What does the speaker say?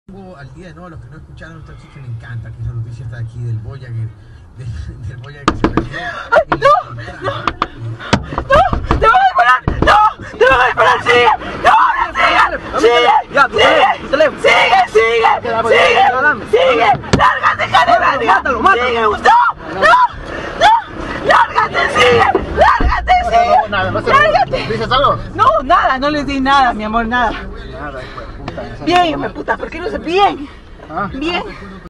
Al día de nuevo, los que no escucharon, esta chica me encanta, que esa noticia está aquí del Boya del Boya que se perdió. ¡Ay, no! ¡No! ¡No! ¡Te van a disparar! ¡No! ¡Te van a disparar! ¡Sigue! ¡No! ¡Sigue! Ya, tu teléfono. ¡Sigue! ¡Sigue! ¡Sigue! ¡Lárgate, Canela! Mátalo, mátalo. ¡Sigue, Gustavo! ¡No! ¡No! ¡Lárgate, sigue! ¡Lárgate, sigue! ¡Lárgate! ¿Dices algo? No, nada, no les di nada, mi amor, nada. Nada, hijo de puta. Bien, hijo de puta, ¿por qué no se bien? ¿Ah? Bien.